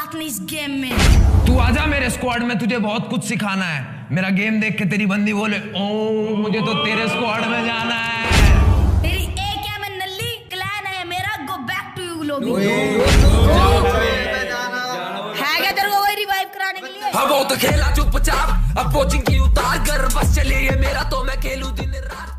Last नहीं इस game में। तू आजा मेरे स्क्वाड में, तुझे बहुत कुछ सिखाना है। मेरा गेम देख के तेरी बंदी बोले ओ मुझे तो तेरे स्क्वाड में जाना है। तेरी एक है मैं नल्ली, क्लैन है मेरा, go back to you lobby. है क्या तेरे को कोई रिवाइव कराने के लिए? अब वो तो खेला चुपचाप, अब कोचिंग की उतार कर बस चले ये मेरा तो मैं खेलूं दिन रात।